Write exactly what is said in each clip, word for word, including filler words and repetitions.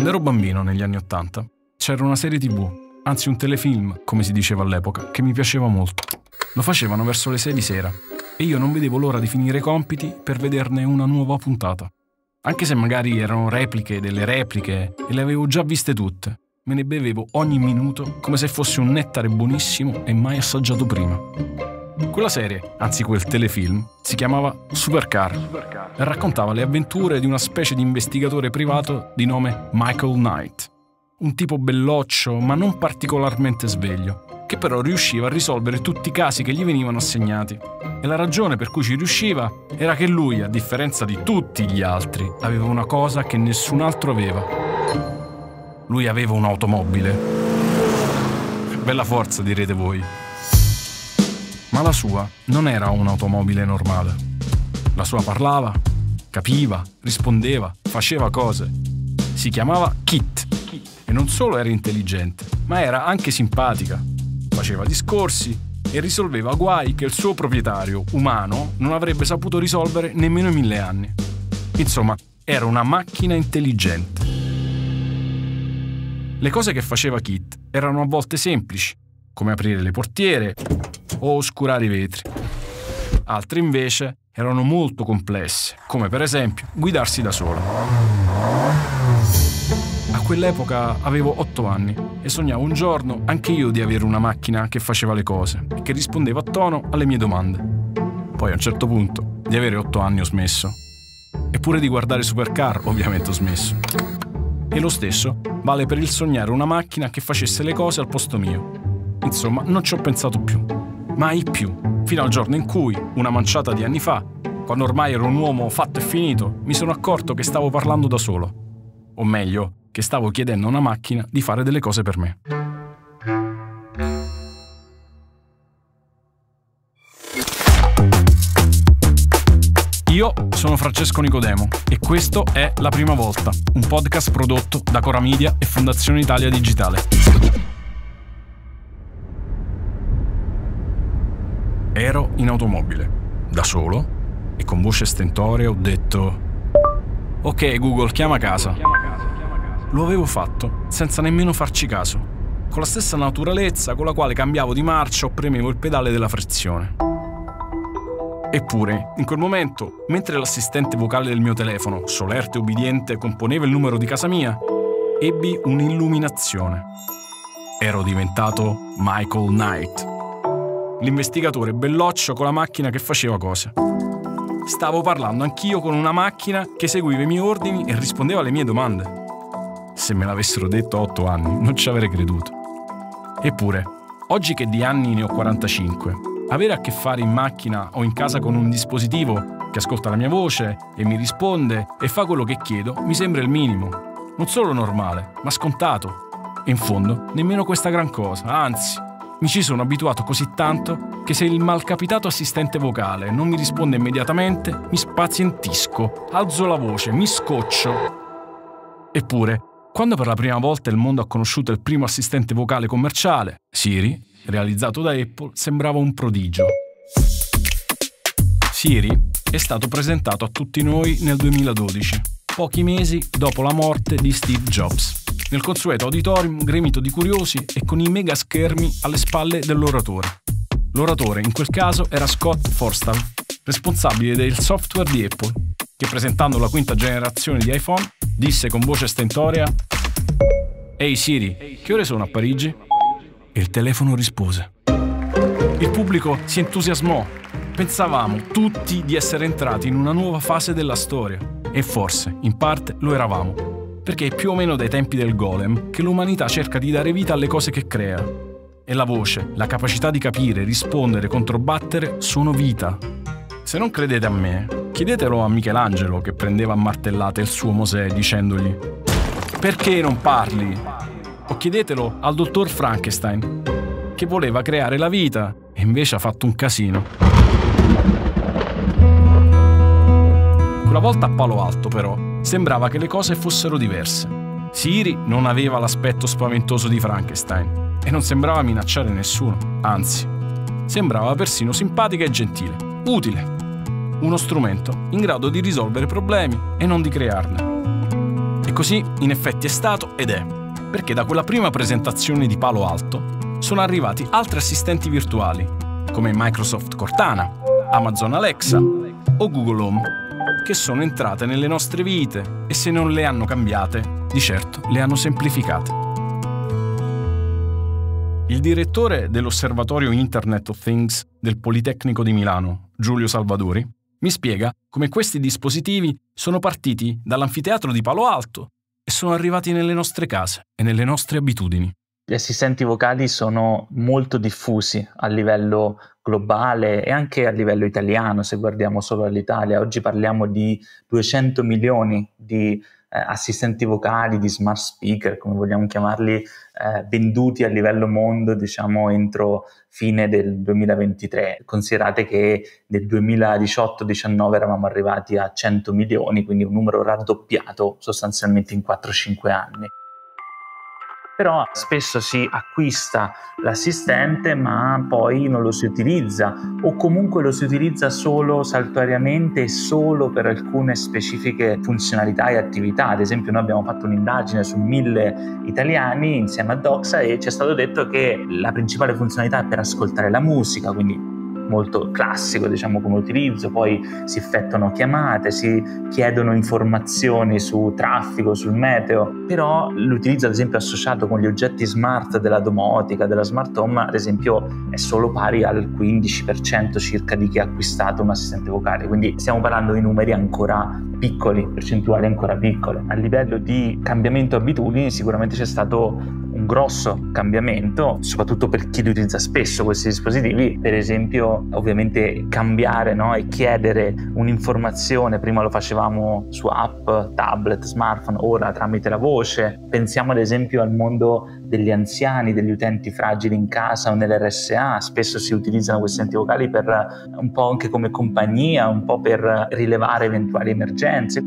Quando ero bambino, negli anni Ottanta, c'era una serie tivù, anzi un telefilm, come si diceva all'epoca, che mi piaceva molto. Lo facevano verso le sei di sera e io non vedevo l'ora di finire i compiti per vederne una nuova puntata. Anche se magari erano repliche delle repliche e le avevo già viste tutte, me ne bevevo ogni minuto come se fosse un nettare buonissimo e mai assaggiato prima. Quella serie, anzi quel telefilm, si chiamava Supercar e raccontava le avventure di una specie di investigatore privato di nome Michael Knight. Un tipo belloccio ma non particolarmente sveglio, che però riusciva a risolvere tutti i casi che gli venivano assegnati. E la ragione per cui ci riusciva era che lui, a differenza di tutti gli altri, aveva una cosa che nessun altro aveva. Lui aveva un'automobile. Bella forza, direte voi. Ma la sua non era un'automobile normale. La sua parlava, capiva, rispondeva, faceva cose. Si chiamava Kit e non solo era intelligente, ma era anche simpatica. Faceva discorsi e risolveva guai che il suo proprietario, umano, non avrebbe saputo risolvere nemmeno in mille anni. Insomma, era una macchina intelligente. Le cose che faceva Kit erano a volte semplici, come aprire le portiere o oscurare i vetri. Altre invece erano molto complesse, come per esempio guidarsi da sola. A quell'epoca avevo otto anni e sognavo un giorno anche io di avere una macchina che faceva le cose e che rispondeva a tono alle mie domande. Poi a un certo punto di avere otto anni ho smesso. Eppure di guardare Supercar ovviamente ho smesso. E lo stesso vale per il sognare una macchina che facesse le cose al posto mio. Insomma, non ci ho pensato più. Mai più. Fino al giorno in cui, una manciata di anni fa, quando ormai ero un uomo fatto e finito, mi sono accorto che stavo parlando da solo. O meglio, che stavo chiedendo a una macchina di fare delle cose per me. Io sono Francesco Nicodemo e questo è La Prima Volta, un podcast prodotto da Cora Media e Fondazione Italia Digitale. Ero in automobile, da solo, e con voce stentorea ho detto: ok Google, chiama casa. Lo avevo fatto, senza nemmeno farci caso, con la stessa naturalezza con la quale cambiavo di marcia o premevo il pedale della frizione. Eppure, in quel momento, mentre l'assistente vocale del mio telefono, solerte e ubbidiente, componeva il numero di casa mia, ebbi un'illuminazione. Ero diventato Michael Knight, l'investigatore belloccio con la macchina che faceva cose. Stavo parlando anch'io con una macchina che seguiva i miei ordini e rispondeva alle mie domande. Se me l'avessero detto a otto anni, non ci avrei creduto. Eppure, oggi che di anni ne ho quarantacinque, avere a che fare in macchina o in casa con un dispositivo che ascolta la mia voce e mi risponde e fa quello che chiedo mi sembra il minimo. Non solo normale, ma scontato. E in fondo, nemmeno questa gran cosa, anzi, mi ci sono abituato così tanto che se il malcapitato assistente vocale non mi risponde immediatamente, mi spazientisco, alzo la voce, mi scoccio. Eppure, quando per la prima volta il mondo ha conosciuto il primo assistente vocale commerciale, Siri, realizzato da Apple, sembrava un prodigio. Siri è stato presentato a tutti noi nel duemiladodici, pochi mesi dopo la morte di Steve Jobs, nel consueto auditorium gremito di curiosi e con i mega schermi alle spalle dell'oratore. L'oratore in quel caso era Scott Forstall, responsabile del software di Apple, che presentando la quinta generazione di iPhone disse con voce stentorea: «Ehi Siri, che ore sono a Parigi?» E il telefono rispose. Il pubblico si entusiasmò. Pensavamo tutti di essere entrati in una nuova fase della storia. E forse, in parte, lo eravamo. Perché è più o meno dai tempi del golem che l'umanità cerca di dare vita alle cose che crea. E la voce, la capacità di capire, rispondere, controbattere sono vita. Se non credete a me, chiedetelo a Michelangelo che prendeva a martellate il suo Mosè dicendogli: «Perché non parli?» O chiedetelo al dottor Frankenstein, che voleva creare la vita e invece ha fatto un casino. Quella volta a Palo Alto, però, sembrava che le cose fossero diverse. Siri non aveva l'aspetto spaventoso di Frankenstein e non sembrava minacciare nessuno, anzi, sembrava persino simpatica e gentile, utile. Uno strumento in grado di risolvere problemi e non di crearne. E così in effetti è stato ed è, perché da quella prima presentazione di Palo Alto sono arrivati altri assistenti virtuali, come Microsoft Cortana, Amazon Alexa o Google Home, che sono entrate nelle nostre vite e se non le hanno cambiate, di certo le hanno semplificate. Il direttore dell'Osservatorio Internet of Things del Politecnico di Milano, Giulio Salvadori, mi spiega come questi dispositivi sono partiti dall'anfiteatro di Palo Alto e sono arrivati nelle nostre case e nelle nostre abitudini. Gli assistenti vocali sono molto diffusi a livello globale e anche a livello italiano, se guardiamo solo all'Italia. Oggi parliamo di duecento milioni di eh, assistenti vocali, di smart speaker, come vogliamo chiamarli, eh, venduti a livello mondo, diciamo, entro fine del duemilaventitré. Considerate che nel duemiladiciotto diciannove eravamo arrivati a cento milioni, quindi un numero raddoppiato sostanzialmente in quattro cinque anni. Però spesso si acquista l'assistente ma poi non lo si utilizza, o comunque lo si utilizza solo saltuariamente e solo per alcune specifiche funzionalità e attività. Ad esempio noi abbiamo fatto un'indagine su mille italiani insieme a Doxa e ci è stato detto che la principale funzionalità è per ascoltare la musica, quindi molto classico, diciamo, come utilizzo. Poi si effettuano chiamate, si chiedono informazioni su traffico, sul meteo, però l'utilizzo ad esempio associato con gli oggetti smart della domotica, della smart home, ad esempio è solo pari al quindici per cento circa di chi ha acquistato un assistente vocale, quindi stiamo parlando di numeri ancora piccoli, percentuali ancora piccole. A livello di cambiamento abitudini sicuramente c'è stato un grosso cambiamento, soprattutto per chi li utilizza spesso questi dispositivi. Per esempio, ovviamente cambiare, no? E chiedere un'informazione, prima lo facevamo su app, tablet, smartphone, ora tramite la voce. Pensiamo ad esempio al mondo degli anziani, degli utenti fragili in casa o nell'R S A, spesso si utilizzano questi assistenti vocali per un po' anche come compagnia, un po' per rilevare eventuali emergenze.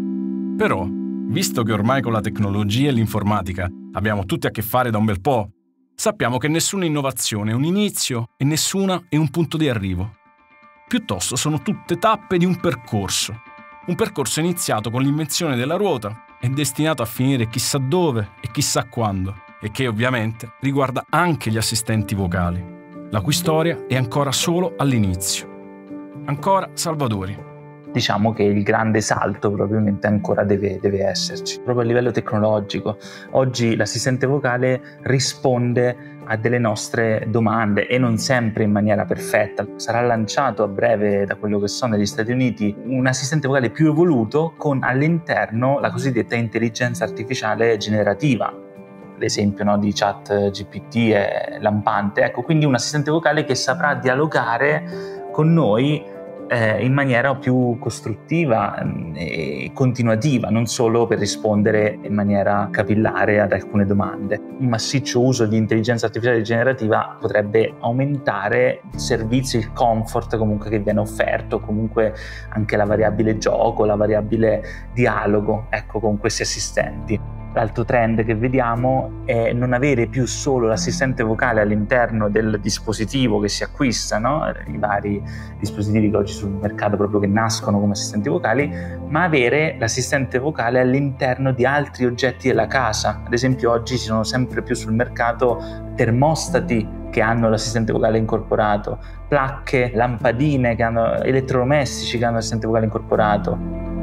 Però, visto che ormai con la tecnologia e l'informatica abbiamo tutti a che fare da un bel po', sappiamo che nessuna innovazione è un inizio e nessuna è un punto di arrivo. Piuttosto sono tutte tappe di un percorso. Un percorso iniziato con l'invenzione della ruota e destinato a finire chissà dove e chissà quando, e che ovviamente riguarda anche gli assistenti vocali, la cui storia è ancora solo all'inizio. Ancora Salvadori. Diciamo che il grande salto probabilmente ancora deve, deve esserci. Proprio a livello tecnologico, oggi l'assistente vocale risponde a delle nostre domande e non sempre in maniera perfetta. Sarà lanciato a breve, da quello che so, negli Stati Uniti, un assistente vocale più evoluto con all'interno la cosiddetta intelligenza artificiale generativa. L'esempio, no, di ChatGPT è lampante. Ecco, quindi un assistente vocale che saprà dialogare con noi Eh, in maniera più costruttiva e continuativa, non solo per rispondere in maniera capillare ad alcune domande. Un massiccio uso di intelligenza artificiale generativa potrebbe aumentare il servizio, il comfort comunque che viene offerto, comunque anche la variabile gioco, la variabile dialogo, ecco, con questi assistenti. L'altro trend che vediamo è non avere più solo l'assistente vocale all'interno del dispositivo che si acquista, no? I vari dispositivi che oggi sul mercato proprio che nascono come assistenti vocali, ma avere l'assistente vocale all'interno di altri oggetti della casa. Ad esempio oggi ci sono sempre più sul mercato termostati che hanno l'assistente vocale incorporato, placche, lampadine, che hanno, elettrodomestici che hanno l'assistente vocale incorporato.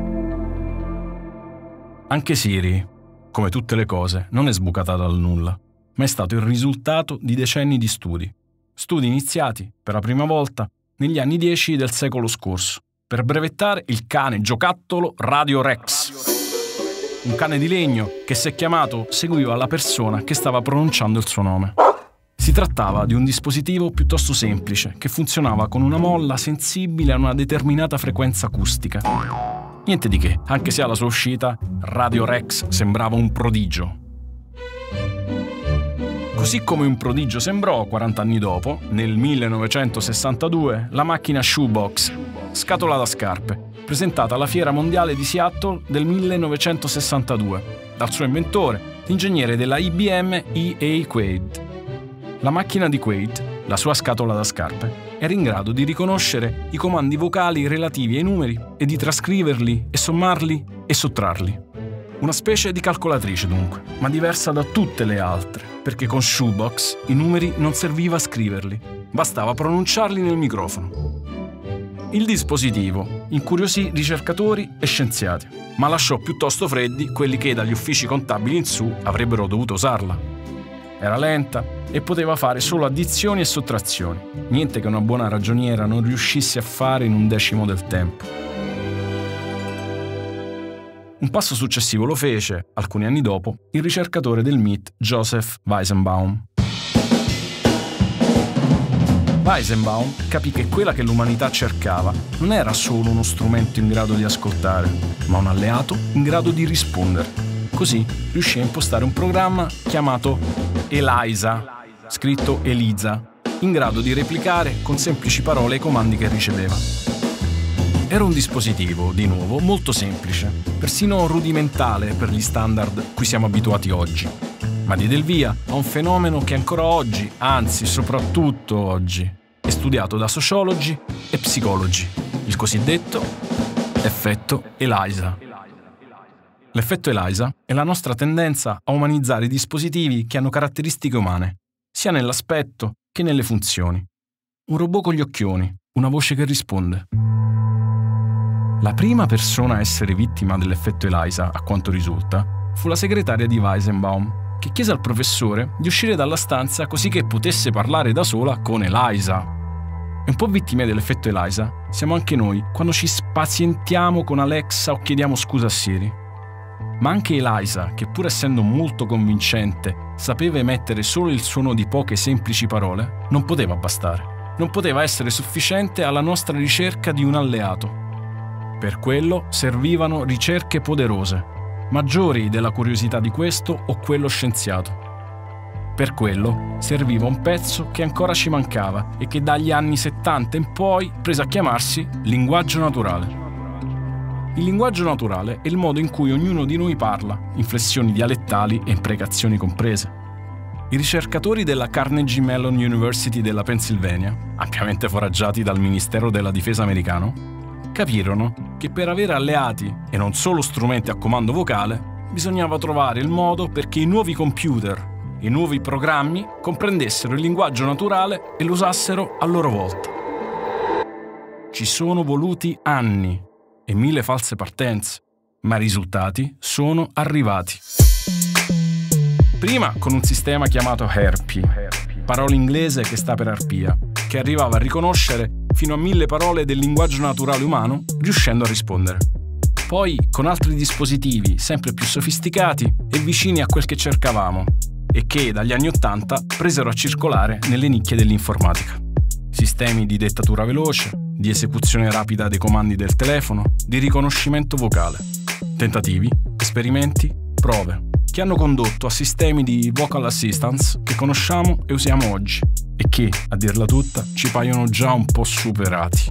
Anche Siri, come tutte le cose, non è sbucata dal nulla, ma è stato il risultato di decenni di studi. Studi iniziati, per la prima volta, negli anni dieci del secolo scorso, per brevettare il cane giocattolo Radio Rex. Un cane di legno che, se chiamato, seguiva la persona che stava pronunciando il suo nome. Si trattava di un dispositivo piuttosto semplice, che funzionava con una molla sensibile a una determinata frequenza acustica. Niente di che, anche se alla sua uscita Radio Rex sembrava un prodigio. Così come un prodigio sembrò, quaranta anni dopo, nel millenovecentosessantadue, la macchina Shoebox, scatola da scarpe, presentata alla Fiera Mondiale di Seattle del millenovecentosessantadue, dal suo inventore, l'ingegnere della I B M E A Quaid. La macchina di Quaid, la sua scatola da scarpe, era in grado di riconoscere i comandi vocali relativi ai numeri e di trascriverli e sommarli e sottrarli. Una specie di calcolatrice dunque, ma diversa da tutte le altre, perché con Shoebox i numeri non serviva a scriverli, bastava pronunciarli nel microfono. Il dispositivo incuriosì ricercatori e scienziati, ma lasciò piuttosto freddi quelli che dagli uffici contabili in su avrebbero dovuto usarla. Era lenta e poteva fare solo addizioni e sottrazioni, niente che una buona ragioniera non riuscisse a fare in un decimo del tempo. Un passo successivo lo fece, alcuni anni dopo, il ricercatore del M I T Joseph Weizenbaum. Weizenbaum capì che quella che l'umanità cercava non era solo uno strumento in grado di ascoltare, ma un alleato in grado di rispondere. Così riuscì a impostare un programma chiamato ELIZA, scritto Eliza, in grado di replicare con semplici parole i comandi che riceveva. Era un dispositivo, di nuovo, molto semplice, persino rudimentale per gli standard cui siamo abituati oggi, ma diede il via a un fenomeno che ancora oggi, anzi soprattutto oggi, è studiato da sociologi e psicologi, il cosiddetto effetto ELIZA. L'effetto ELIZA è la nostra tendenza a umanizzare i dispositivi che hanno caratteristiche umane, sia nell'aspetto che nelle funzioni. Un robot con gli occhioni, una voce che risponde. La prima persona a essere vittima dell'effetto ELIZA, a quanto risulta, fu la segretaria di Weizenbaum, che chiese al professore di uscire dalla stanza così che potesse parlare da sola con ELIZA. E un po' vittime dell'effetto ELIZA siamo anche noi quando ci spazientiamo con Alexa o chiediamo scusa a Siri. Ma anche ELIZA, che pur essendo molto convincente, sapeva emettere solo il suono di poche semplici parole, non poteva bastare. Non poteva essere sufficiente alla nostra ricerca di un alleato. Per quello servivano ricerche poderose, maggiori della curiosità di questo o quello scienziato. Per quello serviva un pezzo che ancora ci mancava e che dagli anni settanta in poi prese a chiamarsi linguaggio naturale. Il linguaggio naturale è il modo in cui ognuno di noi parla, inflessioni dialettali e imprecazioni comprese. I ricercatori della Carnegie Mellon University della Pennsylvania, ampiamente foraggiati dal Ministero della Difesa americano, capirono che per avere alleati e non solo strumenti a comando vocale, bisognava trovare il modo perché i nuovi computer e i nuovi programmi comprendessero il linguaggio naturale e lo usassero a loro volta. Ci sono voluti anni e mille false partenze, ma i risultati sono arrivati. Prima con un sistema chiamato Herpy, parola inglese che sta per arpia, che arrivava a riconoscere fino a mille parole del linguaggio naturale umano, riuscendo a rispondere. Poi con altri dispositivi sempre più sofisticati e vicini a quel che cercavamo, e che dagli anni Ottanta presero a circolare nelle nicchie dell'informatica. Sistemi di dettatura veloce, di esecuzione rapida dei comandi del telefono, di riconoscimento vocale. Tentativi, esperimenti, prove, che hanno condotto a sistemi di vocal assistance che conosciamo e usiamo oggi e che, a dirla tutta, ci paiono già un po' superati.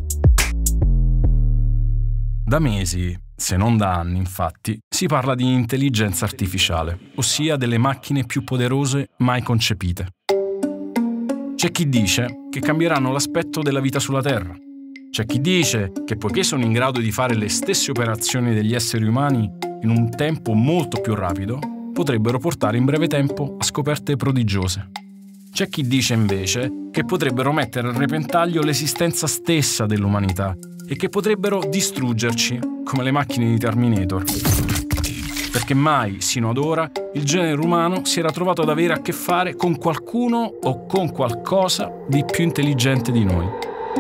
Da mesi, se non da anni, infatti, si parla di intelligenza artificiale, ossia delle macchine più poderose mai concepite. C'è chi dice che cambieranno l'aspetto della vita sulla Terra. C'è chi dice che poiché sono in grado di fare le stesse operazioni degli esseri umani in un tempo molto più rapido, potrebbero portare in breve tempo a scoperte prodigiose. C'è chi dice invece che potrebbero mettere a repentaglio l'esistenza stessa dell'umanità e che potrebbero distruggerci, come le macchine di Terminator. Perché mai, sino ad ora, il genere umano si era trovato ad avere a che fare con qualcuno o con qualcosa di più intelligente di noi.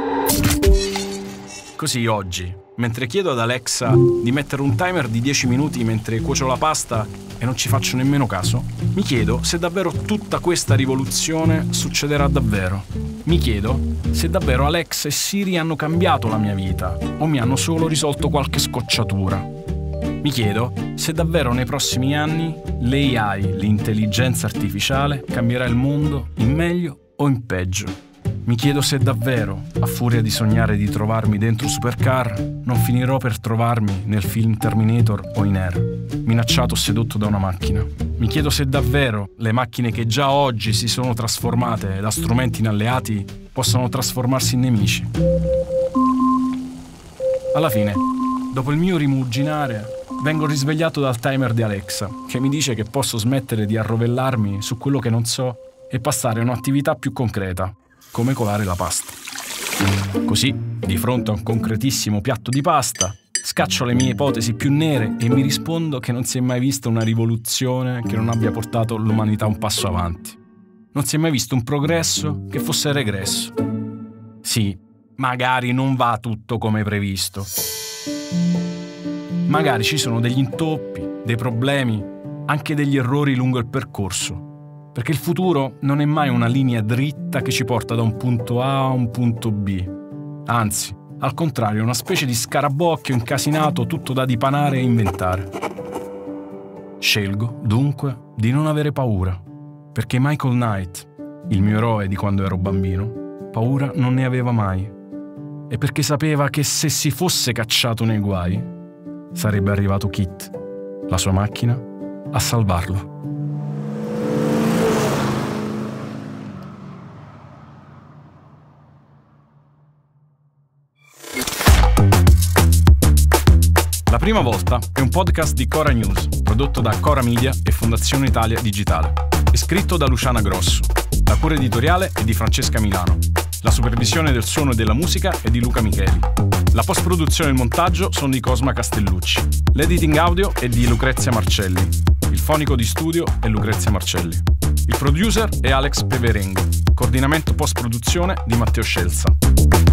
Così oggi, mentre chiedo ad Alexa di mettere un timer di dieci minuti mentre cuocio la pasta e non ci faccio nemmeno caso, mi chiedo se davvero tutta questa rivoluzione succederà davvero. Mi chiedo se davvero Alexa e Siri hanno cambiato la mia vita o mi hanno solo risolto qualche scocciatura. Mi chiedo se davvero nei prossimi anni l'A I, l'intelligenza artificiale, cambierà il mondo in meglio o in peggio. Mi chiedo se davvero, a furia di sognare di trovarmi dentro Supercar, non finirò per trovarmi nel film Terminator o in Air, minacciato o sedotto da una macchina. Mi chiedo se davvero le macchine che già oggi si sono trasformate da strumenti in alleati possano trasformarsi in nemici. Alla fine, dopo il mio rimuginare, vengo risvegliato dal timer di Alexa, che mi dice che posso smettere di arrovellarmi su quello che non so e passare a un'attività più concreta, come colare la pasta. Così, di fronte a un concretissimo piatto di pasta, scaccio le mie ipotesi più nere e mi rispondo che non si è mai vista una rivoluzione che non abbia portato l'umanità un passo avanti. Non si è mai visto un progresso che fosse regresso. Sì, magari non va tutto come previsto. Magari ci sono degli intoppi, dei problemi, anche degli errori lungo il percorso, perché il futuro non è mai una linea dritta che ci porta da un punto A a un punto B. Anzi, al contrario, è una specie di scarabocchio incasinato tutto da dipanare e inventare. Scelgo, dunque, di non avere paura, perché Michael Knight, il mio eroe di quando ero bambino, paura non ne aveva mai. E perché sapeva che se si fosse cacciato nei guai, sarebbe arrivato Kit, la sua macchina, a salvarlo. La prima volta è un podcast di Cora News, prodotto da Cora Media e Fondazione Italia Digitale. È scritto da Luciana Grosso. La cura editoriale è di Francesca Milano. La supervisione del suono e della musica è di Luca Micheli. La post-produzione e il montaggio sono di Cosma Castellucci. L'editing audio è di Lucrezia Marcelli. Il fonico di studio è Lucrezia Marcelli. Il producer è Alex Peverengo. Coordinamento post-produzione di Matteo Scelsa.